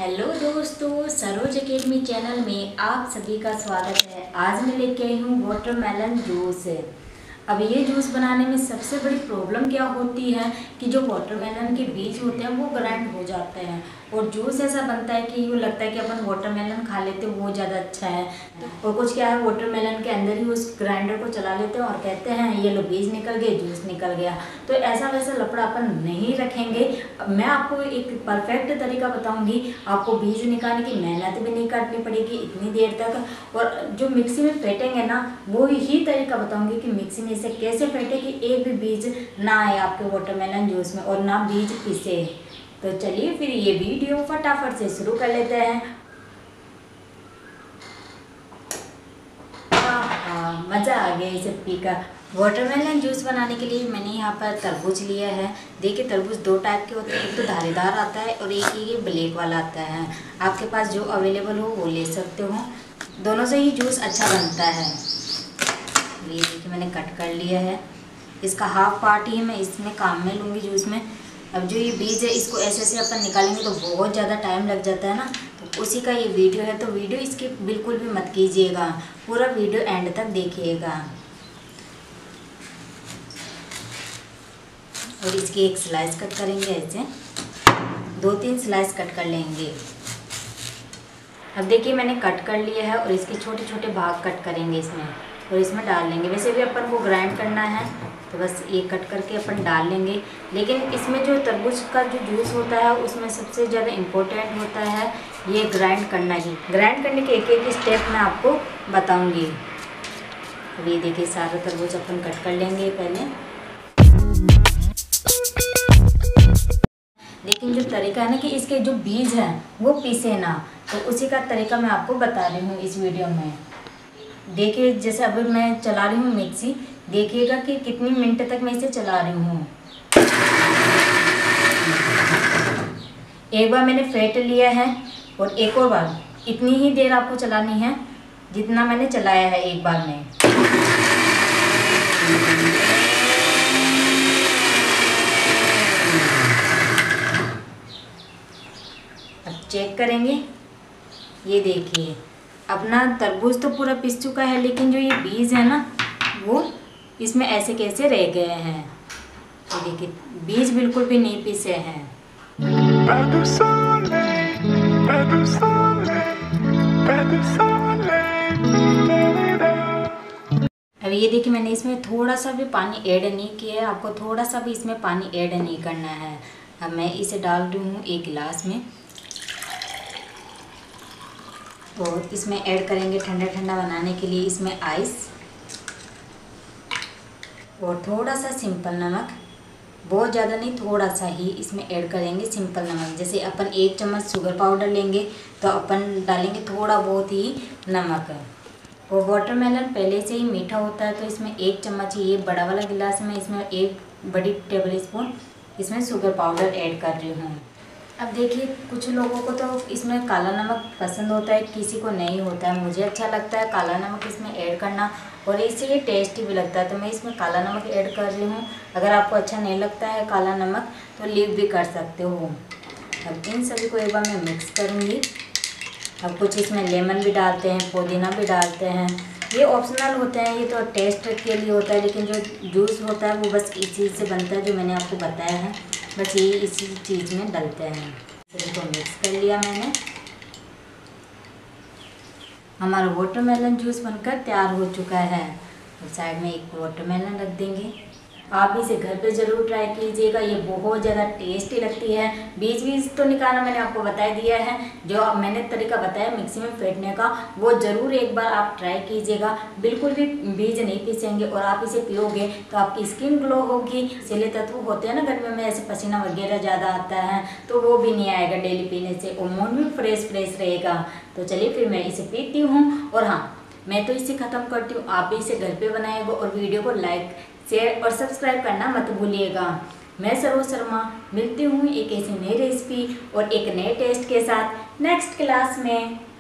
Hello दोस्तों, Saroj academy channel में आप सभी का स्वागत है। आज मैं लेके आई हूँ वाटरमेलन जूस। अब ये जूस बनाने में सबसे बड़ी प्रॉब्लम क्या होती है कि जो वाटरमेलन के बीज होते हैं वो ग्राइंड हो जाते हैं और जूस ऐसा बनता है कि यूँ लगता है कि अपन वाटरमेलन खा लेते हैं वो ज़्यादा अच्छा है। और कुछ क्या है, वाटरमेलन के अंदर ही उस ग्राइंडर को चला लेते हैं और कहते हैं ये लो बीज निकल गए, जूस निकल गया। तो ऐसा वैसा लफड़ा अपन नहीं रखेंगे। मैं आपको एक परफेक्ट तरीका बताऊंगी। आपको बीज निकालने की मेहनत भी नहीं करनी पड़ेगी इतनी देर तक, और जो मिक्सी में फेंटेंगे ना वो ही तरीका बताऊंगी कि मिक्सी में इसे कैसे फेंटे कि एक भी बीज ना आए आपके वाटरमेलन जूस में और ना बीज पीसे। तो चलिए फिर ये वीडियो फटाफट से शुरू कर लेते हैं। मज़ा आ गया इसे पीकर। वाटरमेलन जूस बनाने के लिए मैंने यहाँ पर तरबूज लिया है। देखिए तरबूज दो टाइप के होते हैं, एक तो धारीदार आता है और एक ये ब्लैक वाला आता है। आपके पास जो अवेलेबल हो वो ले सकते हो, दोनों से ही जूस अच्छा बनता है। ये देखिए मैंने कट कर लिया है। इसका हाफ पार्ट ही मैं इसमें काम में लूँगी जूस में। अब जो ये बीज है इसको ऐसे ऐसे अपन निकालेंगे तो बहुत ज़्यादा टाइम लग जाता है ना, तो उसी का ये वीडियो है। तो वीडियो इसकी बिल्कुल भी मत कीजिएगा, पूरा वीडियो एंड तक देखिएगा। और इसकी एक स्लाइस कट करेंगे, ऐसे 2-3 स्लाइस कट कर लेंगे। अब देखिए मैंने कट कर लिया है और इसके छोटे छोटे भाग कट करेंगे इसमें और इसमें डाल लेंगे। वैसे भी अपन को ग्राइंड करना है तो बस ये कट करके अपन डाल लेंगे। लेकिन इसमें जो तरबूज का जो जूस होता है उसमें सबसे ज़्यादा इम्पोर्टेंट होता है ये ग्राइंड करना ही। ग्राइंड करने के एक एक स्टेप मैं आपको बताऊंगी। अब ये देखिए सारा तरबूज अपन कट कर लेंगे पहले। लेकिन जो तरीका है ना कि इसके जो बीज हैं वो पीसे ना, तो उसी का तरीका मैं आपको बता रही हूँ इस वीडियो में। देखिए जैसे अभी मैं चला रही हूँ मिक्सी, देखिएगा कि कितनी मिनट तक मैं इसे चला रही हूँ। एक बार मैंने फेंट लिया है और एक और बार इतनी ही देर आपको चलानी है जितना मैंने चलाया है एक बार में। अब चेक करेंगे, ये देखिए अपना तरबूज तो पूरा पिस चुका है, लेकिन जो ये बीज है ना वो इसमें ऐसे कैसे रह गए हैं। ये देखिए बीज बिल्कुल भी नहीं पिसे हैं। अब ये देखिए मैंने इसमें थोड़ा सा भी पानी ऐड नहीं किया है, आपको थोड़ा सा भी इसमें पानी ऐड नहीं करना है। अब मैं इसे डाल रही हूँ एक गिलास में और इसमें ऐड करेंगे ठंडा ठंडा बनाने के लिए इसमें आइस और थोड़ा सा सिंपल नमक। बहुत ज़्यादा नहीं, थोड़ा सा ही इसमें ऐड करेंगे सिंपल नमक। जैसे अपन 1 चम्मच शुगर पाउडर लेंगे तो अपन डालेंगे थोड़ा बहुत ही नमक। और वाटरमेलन पहले से ही मीठा होता है तो इसमें 1 चम्मच ही, ये बड़ा वाला गिलास में इसमें 1 बड़ी टेबल स्पून इसमें शुगर पाउडर ऐड कर रही हूँ। अब देखिए कुछ लोगों को तो इसमें काला नमक पसंद होता है, किसी को नहीं होता है। मुझे अच्छा लगता है काला नमक इसमें ऐड करना और इससे ये टेस्टी भी लगता है, तो मैं इसमें काला नमक ऐड कर रही हूँ। अगर आपको अच्छा नहीं लगता है काला नमक तो लीव भी कर सकते हो। अब इन सभी को एक बार मैं मिक्स करूँगी। अब कुछ इसमें लेमन भी डालते हैं, पुदीना भी डालते हैं, ये ऑप्शनल होते हैं, ये तो टेस्ट के लिए होता है। लेकिन जो जूस होता है वो बस इस चीज़ से बनता है जो मैंने आपको बताया है, बस ये इसी चीज़ में डलते हैं। इसको मिक्स कर लिया मैंने। हमारा वाटरमेलन जूस बनकर तैयार हो चुका है। और साइड में एक वाटरमेलन रख देंगे। आप इसे घर पे ज़रूर ट्राई कीजिएगा, ये बहुत ज़्यादा टेस्टी लगती है। बीज तो निकालना मैंने आपको बता दिया है, जो मैंने तरीका बताया मिक्सी में फेंटने का वो ज़रूर एक बार आप ट्राई कीजिएगा। बिल्कुल भी बीज नहीं पीसेंगे और आप इसे पियोगे तो आपकी स्किन ग्लो होगी। सेले तत्व होते हैं ना गर्मियों में, ऐसे पसीना वगैरह ज़्यादा आता है तो वो भी नहीं आएगा डेली पीने से, और मूड भी फ्रेश रहेगा। तो चलिए फिर मैं इसे पीती हूँ। और हाँ, मैं तो इसे ख़त्म करती हूँ, आप भी इसे घर पे बनाइएगा और वीडियो को लाइक शेयर और सब्सक्राइब करना मत भूलिएगा। मैं सरोज शर्मा मिलती हूँ एक ऐसी नई रेसिपी और एक नए टेस्ट के साथ नेक्स्ट क्लास में।